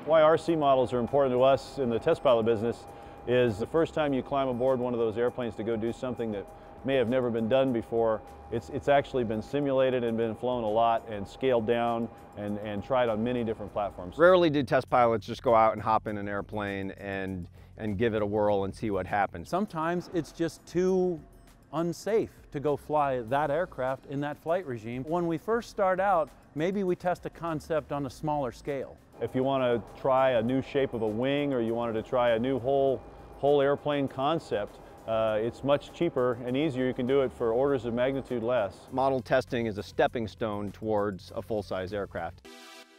Why RC models are important to us in the test pilot business is the first time you climb aboard one of those airplanes to go do something that may have never been done before, it's actually been simulated and been flown a lot and scaled down and tried on many different platforms. Rarely do test pilots just go out and hop in an airplane and give it a whirl and see what happens. Sometimes it's just too unsafe to go fly that aircraft in that flight regime. When we first start out, maybe we test a concept on a smaller scale. If you want to try a new shape of a wing or you wanted to try a new whole airplane concept, it's much cheaper and easier. You can do it for orders of magnitude less. Model testing is a stepping stone towards a full-size aircraft.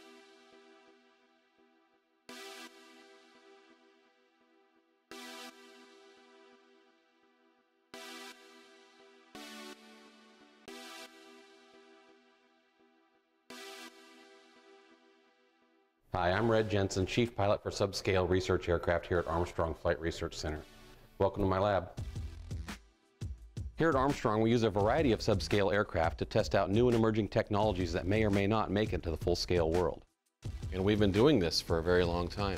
Hi, I'm Jensen, Chief Pilot for Subscale Research Aircraft here at Armstrong Flight Research Center. Welcome to my lab. Here at Armstrong, we use a variety of subscale aircraft to test out new and emerging technologies that may or may not make it to the full-scale world. And we've been doing this for a very long time.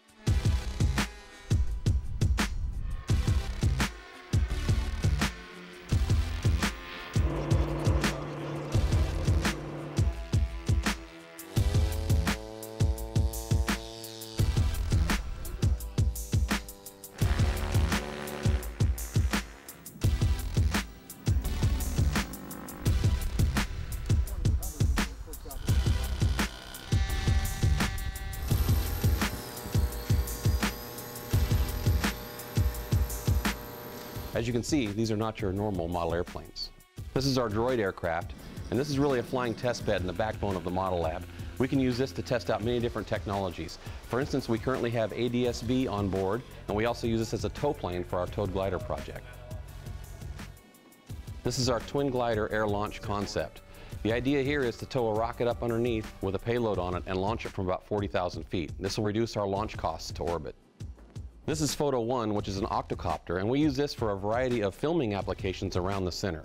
As you can see, these are not your normal model airplanes. This is our Droid Aircraft, and this is really a flying test bed and the backbone of the model lab. We can use this to test out many different technologies. For instance, we currently have ADS-B on board, and we also use this as a tow plane for our towed glider project. This is our twin glider air launch concept. The idea here is to tow a rocket up underneath with a payload on it and launch it from about 40,000 feet. This will reduce our launch costs to orbit. This is Photo 1, which is an Octocopter, and we use this for a variety of filming applications around the center.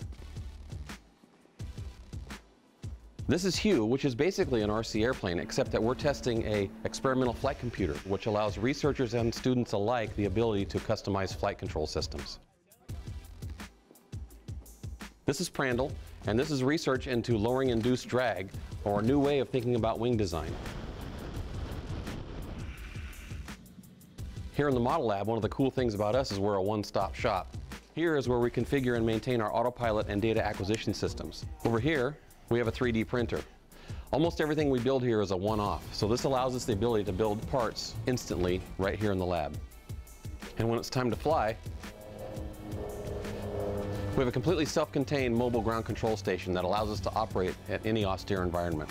This is Hue, which is basically an RC airplane, except that we're testing an experimental flight computer, which allows researchers and students alike the ability to customize flight control systems. This is Prandtl, and this is research into lowering induced drag, or a new way of thinking about wing design. Here in the model lab, one of the cool things about us is we're a one-stop shop. Here is where we configure and maintain our autopilot and data acquisition systems. Over here, we have a 3D printer. Almost everything we build here is a one-off, so this allows us the ability to build parts instantly right here in the lab. And when it's time to fly, we have a completely self-contained mobile ground control station that allows us to operate at any austere environment.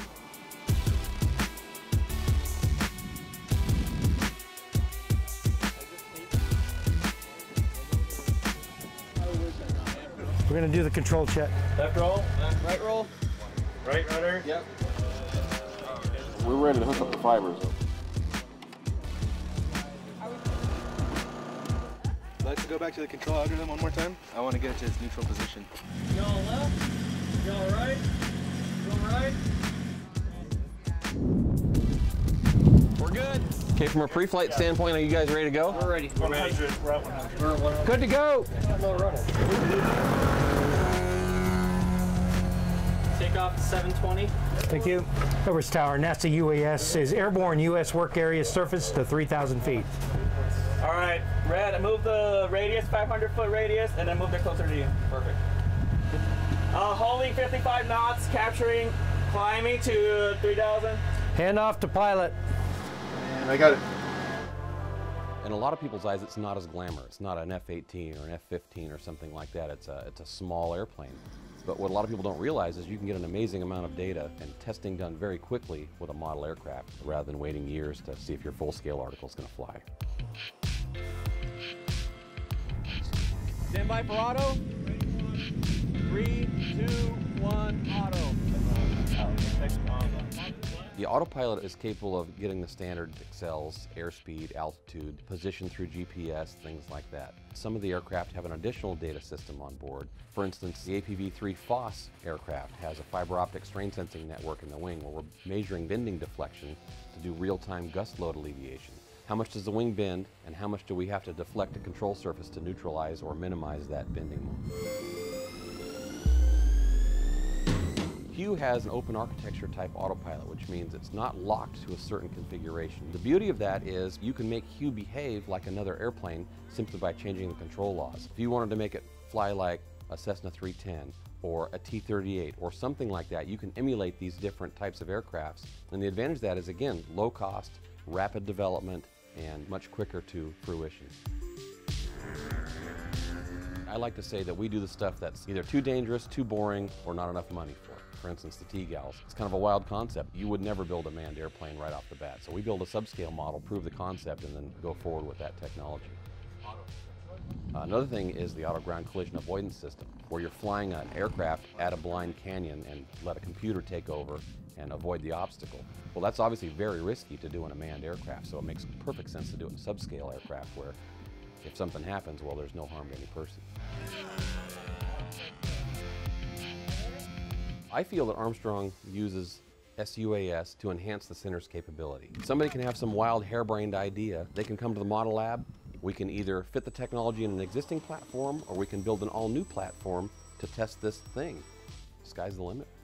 We're going to do the control check. Left roll, right roll. Right rudder. Yep. We're ready to hook up the fibers. Let's go back to the control algorithm one more time. I want to get it to its neutral position. Go left, go right, go right. We're good. Okay, from a pre-flight standpoint, are you guys ready to go? We're ready. 100. We're at 100. Good to go. Take off 720. Thank you. Everest Tower, NASA UAS is airborne U.S. work area surface to 3,000 feet. All right, Red, move the radius, 500-foot radius, and then move it closer to you. Perfect. Holding 55 knots, capturing, climbing to 3,000. Hand off to pilot. And I got it. In a lot of people's eyes, it's not as glamorous. It's not an F-18 or an F-15 or something like that. It's a small airplane. But what a lot of people don't realize is you can get an amazing amount of data and testing done very quickly with a model aircraft rather than waiting years to see if your full-scale article is going to fly. Stand by for auto. 3, 2, 1, auto. The autopilot is capable of getting the standard accels, airspeed, altitude, position through GPS, things like that. Some of the aircraft have an additional data system on board. For instance, the APV-3 FOSS aircraft has a fiber optic strain sensing network in the wing where we're measuring bending deflection to do real-time gust load alleviation. How much does the wing bend, and how much do we have to deflect a control surface to neutralize or minimize that bending moment? Hue has an open architecture type autopilot, which means it's not locked to a certain configuration. The beauty of that is you can make Hue behave like another airplane simply by changing the control laws. If you wanted to make it fly like a Cessna 310 or a T-38 or something like that, you can emulate these different types of aircrafts. And the advantage of that is, again, low cost, rapid development, and much quicker to fruition. I like to say that we do the stuff that's either too dangerous, too boring, or not enough money for it. For instance, the T-Gals. It's kind of a wild concept. You would never build a manned airplane right off the bat. So we build a subscale model, prove the concept, and then go forward with that technology. Another thing is the auto-ground collision avoidance system, where you're flying an aircraft at a blind canyon and let a computer take over and avoid the obstacle. Well, that's obviously very risky to do in a manned aircraft, so it makes perfect sense to do it in subscale aircraft where if something happens, well, there's no harm to any person. I feel that Armstrong uses SUAS to enhance the center's capability. Somebody can have some wild harebrained idea. They can come to the model lab. We can either fit the technology in an existing platform or we can build an all-new platform to test this thing. Sky's the limit.